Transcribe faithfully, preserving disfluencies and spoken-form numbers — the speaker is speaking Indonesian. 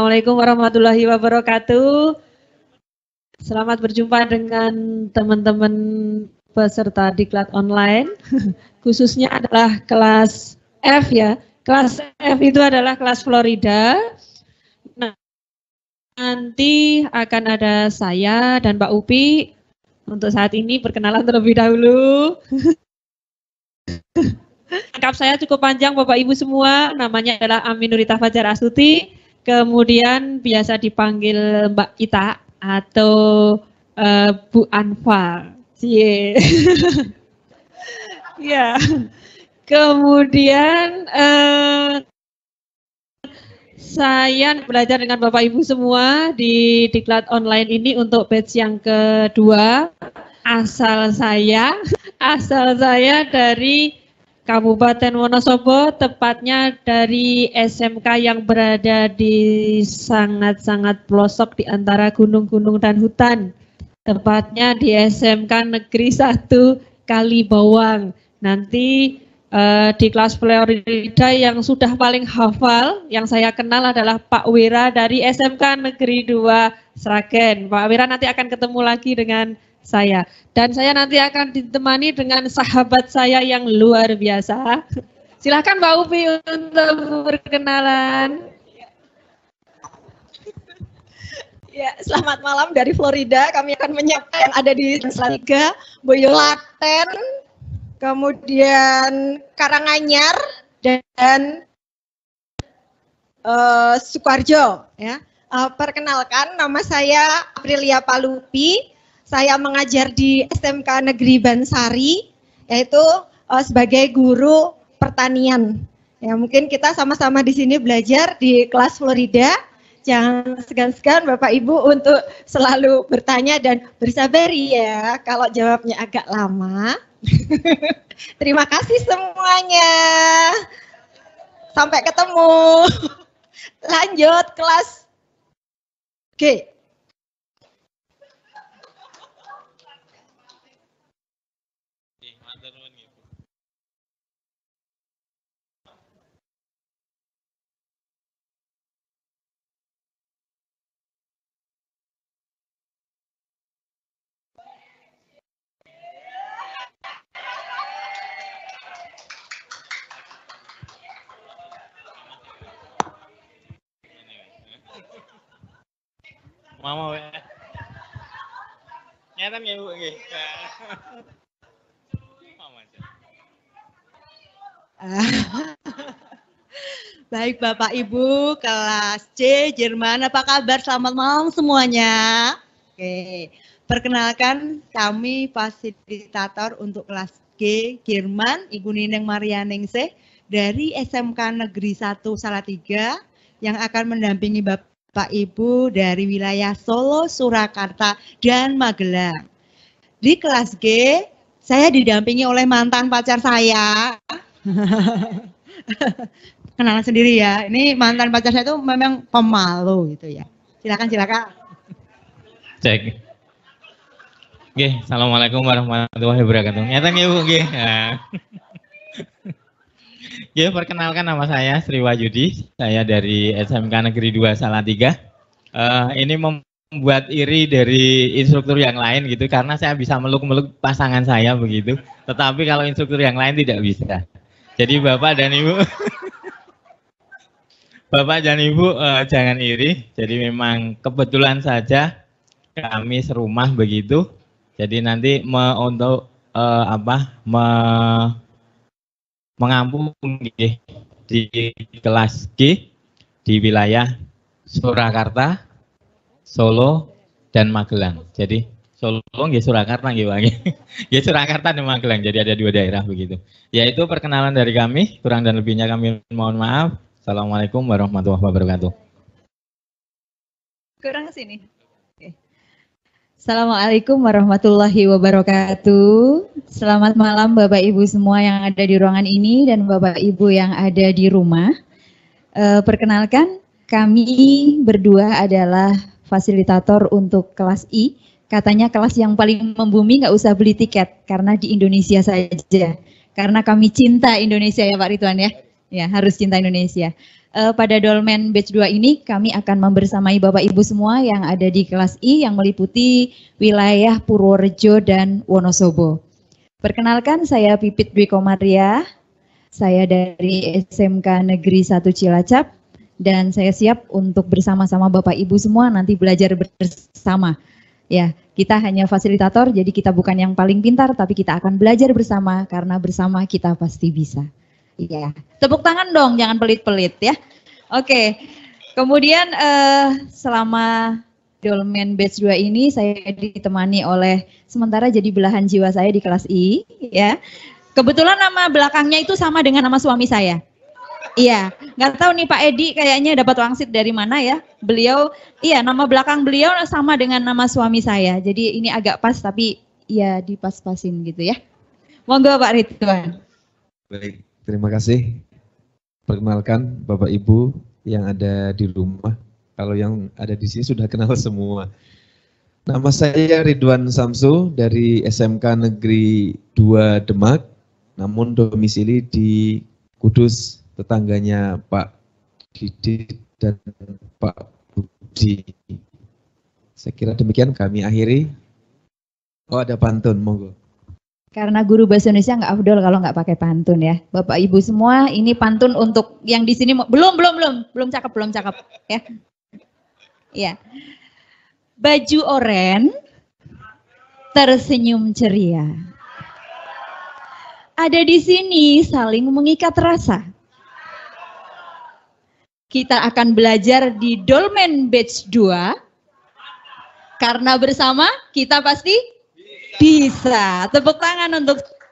Assalamualaikum warahmatullahi wabarakatuh. Selamat berjumpa dengan teman-teman peserta diklat online. Khususnya adalah kelas F ya. Kelas F itu adalah kelas Florida. Nah, nanti akan ada saya dan Mbak Upi. Untuk saat ini perkenalan terlebih dahulu. Lengkap saya cukup panjang Bapak Ibu semua. Namanya adalah Aminurita Fajar Astuti. Kemudian biasa dipanggil Mbak Ita atau uh, Bu Anfal. Cie. Ya. Kemudian uh, saya belajar dengan Bapak Ibu semua di diklat online ini untuk batch yang kedua. Asal saya, asal saya dari Kabupaten Wonosobo, tepatnya dari S M K yang berada di sangat-sangat pelosok di antara gunung-gunung dan hutan. Tepatnya di S M K Negeri satu Kalibawang. Nanti uh, di kelas Florida yang sudah paling hafal, yang saya kenal adalah Pak Wira dari S M K Negeri dua Sragen. Pak Wira nanti akan ketemu lagi dengan saya. Dan saya nanti akan ditemani dengan sahabat saya yang luar biasa. Silakan Mbak Upi untuk berkenalan. Ya, selamat malam dari Florida. Kami akan menyapa yang ada di Salatiga, Boyolaten, kemudian Karanganyar dan uh, Sukoharjo. Ya, uh, perkenalkan, nama saya Aprilia Palupi. Saya mengajar di S M K Negeri Bansari, yaitu uh, sebagai guru pertanian. Ya, mungkin kita sama-sama di sini belajar di kelas Florida. Jangan segan-segan Bapak Ibu untuk selalu bertanya dan bersabari ya kalau jawabnya agak lama. Terima kasih semuanya. Sampai ketemu. Lanjut kelas G. Mama we. Nyata ya Bu nggih. Baik Bapak Ibu kelas C Jerman, apa kabar? Selamat malam semuanya. Oke, perkenalkan kami fasilitator untuk kelas G Jerman, Ibu Nineng Marianingsih dari S M K Negeri satu Salatiga yang akan mendampingi Bapak Pak Ibu dari wilayah Solo, Surakarta, dan Magelang. Di kelas G, saya didampingi oleh mantan pacar saya. Kenalan sendiri ya, ini mantan pacar saya itu memang pemalu gitu ya. Silakan, silakan. Cek. Oke, assalamualaikum warahmatullahi wabarakatuh. Nyata ya Bu, nggih. Ya, perkenalkan nama saya Sri Wahyudi, saya dari S M K Negeri dua Salatiga. Uh, ini membuat iri dari instruktur yang lain gitu, karena saya bisa meluk-meluk pasangan saya begitu. Tetapi kalau instruktur yang lain tidak bisa. Jadi Bapak dan Ibu, Bapak dan Ibu uh, jangan iri. Jadi memang kebetulan saja kami serumah begitu. Jadi nanti me, untuk uh, apa? Me, mengampung di kelas G di wilayah Surakarta, Solo, dan Magelang. Jadi Solo nggih Surakarta nggih Pak. Nggih Surakarta dan Magelang. Jadi ada dua daerah begitu. Yaitu perkenalan dari kami, kurang dan lebihnya kami mohon maaf. Assalamualaikum warahmatullahi wabarakatuh. Kurang sini. Assalamualaikum warahmatullahi wabarakatuh. Selamat malam Bapak Ibu semua yang ada di ruangan ini dan Bapak Ibu yang ada di rumah. E, perkenalkan, kami berdua adalah fasilitator untuk kelas I. Katanya kelas yang paling membumi, nggak usah beli tiket karena di Indonesia saja. Karena kami cinta Indonesia ya Pak Ridwan ya. Ya, harus cinta Indonesia. Uh, pada Dolmen Batch dua ini kami akan membersamai Bapak Ibu semua yang ada di kelas I yang meliputi wilayah Purworejo dan Wonosobo. Perkenalkan, saya Pipit Dwi Komaria, saya dari S M K Negeri satu Cilacap, dan saya siap untuk bersama-sama Bapak Ibu semua nanti belajar bersama. Ya, kita hanya fasilitator, jadi kita bukan yang paling pintar, tapi kita akan belajar bersama, karena bersama kita pasti bisa. Iya, tepuk tangan dong, jangan pelit-pelit ya. Oke, kemudian uh, selama Dolmen Batch dua ini saya ditemani oleh sementara jadi belahan jiwa saya di kelas I, ya. Kebetulan nama belakangnya itu sama dengan nama suami saya. Iya, nggak tahu nih Pak Edi kayaknya dapat wangsit dari mana ya. Beliau, iya nama belakang beliau sama dengan nama suami saya. Jadi ini agak pas tapi ya dipas-pasin gitu ya. Monggo Pak Ridwan. Baik. Terima kasih. Perkenalkan Bapak Ibu yang ada di rumah. Kalau yang ada di sini sudah kenal semua. Nama saya Ridwan Samsu dari S M K Negeri dua Demak. Namun domisili di Kudus, tetangganya Pak Didit dan Pak Budi. Saya kira demikian, kami akhiri. Oh, ada pantun, monggo. Karena guru bahasa Indonesia nggak afdol kalau nggak pakai pantun ya. Bapak Ibu semua, ini pantun untuk yang di sini. Belum, belum, belum. Belum cakep, belum cakep. Ya. Ya. Baju oren, tersenyum ceria. Ada di sini saling mengikat rasa. Kita akan belajar di Dolmen Batch dua. Karena bersama kita pasti bisa. Tepuk tangan untuk